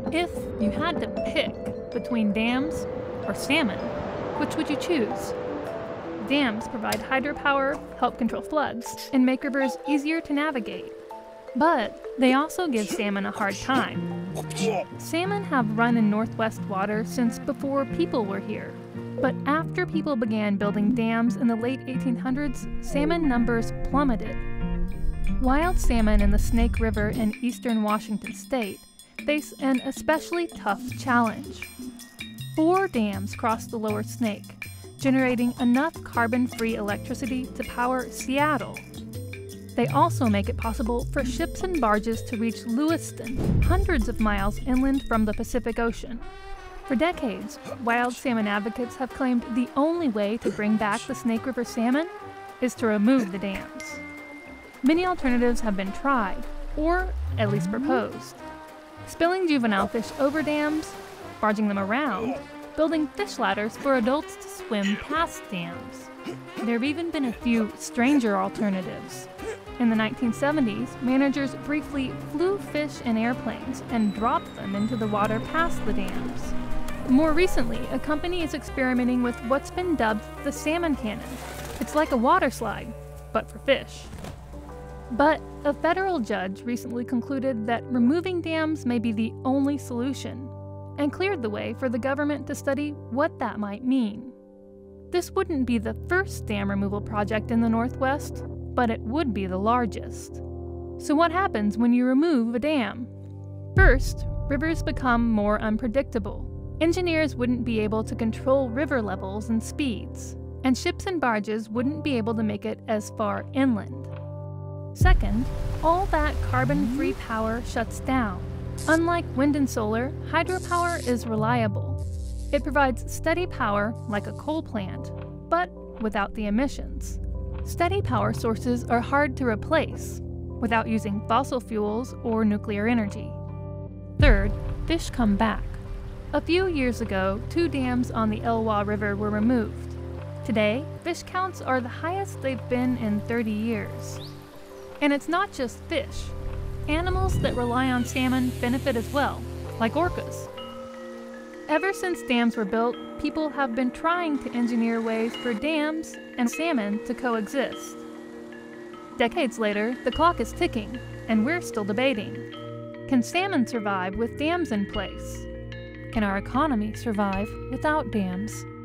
If you had to pick between dams or salmon, which would you choose? Dams provide hydropower, help control floods, and make rivers easier to navigate. But they also give salmon a hard time. Salmon have run in northwest water since before people were here. But after people began building dams in the late 1800s, salmon numbers plummeted. Wild salmon in the Snake River in eastern Washington state face an especially tough challenge. 4 dams cross the lower Snake, generating enough carbon-free electricity to power Seattle. They also make it possible for ships and barges to reach Lewiston, hundreds of miles inland from the Pacific Ocean. For decades, wild salmon advocates have claimed the only way to bring back the Snake River salmon is to remove the dams. Many alternatives have been tried, or at least proposed. Spilling juvenile fish over dams, barging them around, building fish ladders for adults to swim past dams. There have even been a few stranger alternatives. In the 1970s, managers briefly flew fish in airplanes and dropped them into the water past the dams. More recently, a company is experimenting with what's been dubbed the salmon cannon. It's like a water slide, but for fish. But a federal judge recently concluded that removing dams may be the only solution, and cleared the way for the government to study what that might mean. This wouldn't be the first dam removal project in the Northwest, but it would be the largest. So what happens when you remove a dam? First, rivers become more unpredictable. Engineers wouldn't be able to control river levels and speeds, and ships and barges wouldn't be able to make it as far inland. Second, all that carbon-free power shuts down. Unlike wind and solar, hydropower is reliable. It provides steady power like a coal plant, but without the emissions. Steady power sources are hard to replace without using fossil fuels or nuclear energy. Third, fish come back. A few years ago, 2 dams on the Elwha River were removed. Today, fish counts are the highest they've been in 30 years. And it's not just fish. Animals that rely on salmon benefit as well, like orcas. Ever since dams were built, people have been trying to engineer ways for dams and salmon to coexist. Decades later, the clock is ticking, and we're still debating. Can salmon survive with dams in place? Can our economy survive without dams?